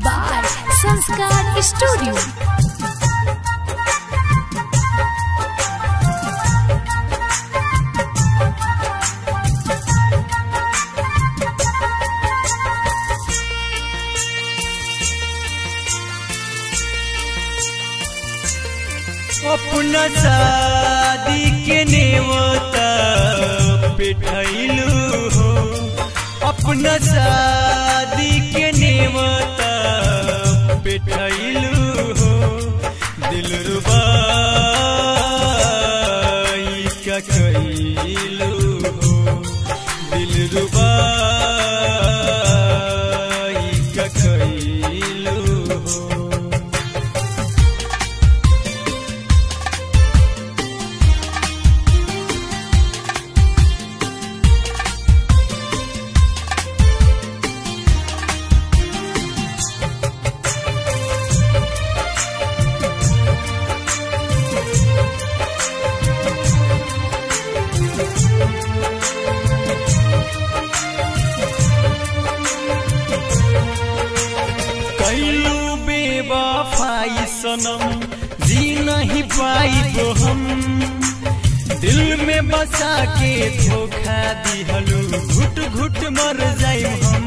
by Sanskar Studio. अपना शादी के नेवता पिठैलू हो, अपना शादी के नेवता पिठैलू हो। दिलरुबा का कैलू हो, दिलरुबा का कैलू हो। बेवफाई सनम जी नहीं पाई तो हम, दिल में बसा के धोखा दिहलू, घुट घुट मर जाए हम।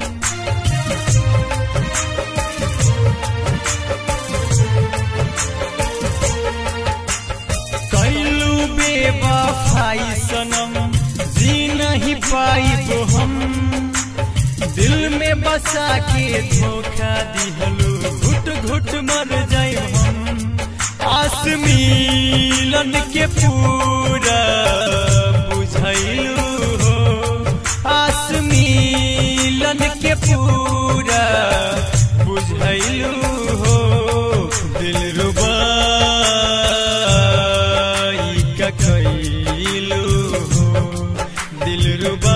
कैलू बेवफाई सनम जी नहीं पाई तो हम, दिल में बसा के धोखा दिहलू, घुट घुट मर जाए हम। आस मिलन के पूरा बुझैलू हो, आस मिलन के पूरा बुझैलू हो। दिलरुबा का कैलू हो, दिलरुबा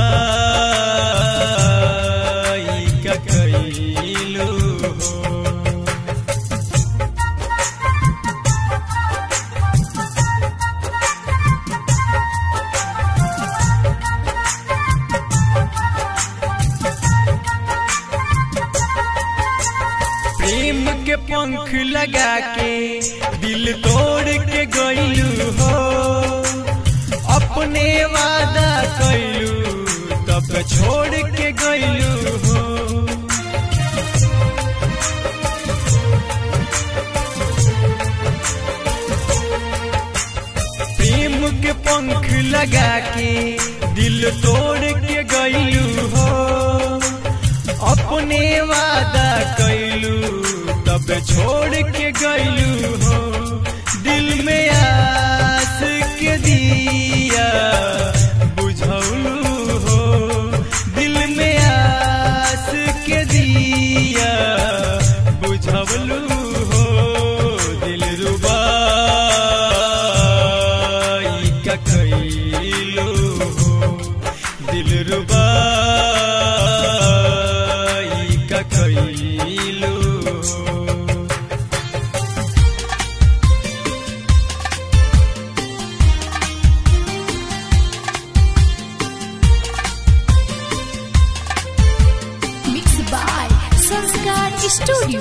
का कैलू हो। प्रेम के पंख लगा के दिल तोड़ के गईलू हो, अपने वादा कैलू तब छोड़ के गईलू हो। प्रेम के पंख लगा के दिल तोड़ के गईलू हो, अपने वादा कैलू तब छोड़ के गईलू हो। दिल में आस के दिया बुझौलू हो, दिल में आस के दिया बुझौलू हो। दिलरुबा का कैलू हो, दिलरुबा का कैलू हो। Mixed by Sanskar Studio.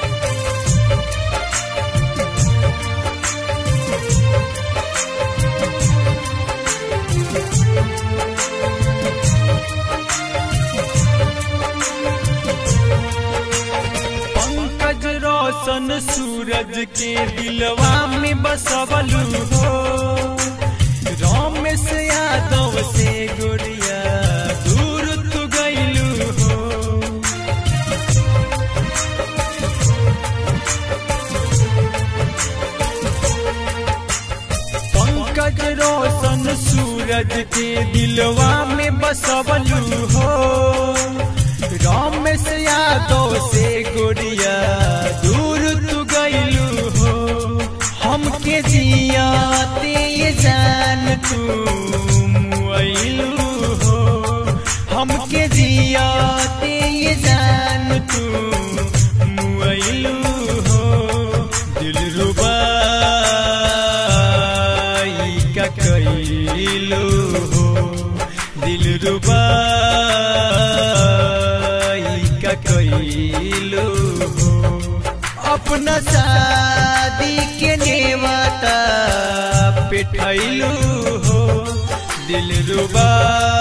रोशन सूरज के दिलवा में बसवलू हो, रमेश यादव से गोरिया दूर तू गईलू हो। पंकज रोशन सूरज के दिलवा में बसवलू हो, रमेश यादव से गोरिया दूर तू गईलू हो। हमके जियाते ये जान तू मुआइलू हो, हमके जियाते ये जान तू मुआइलू हो। दिलरुबा का कैलू हो, दिलरुबा का कैलू हो। अपना शादी के नेवता पिठैलू हो दिल रुबा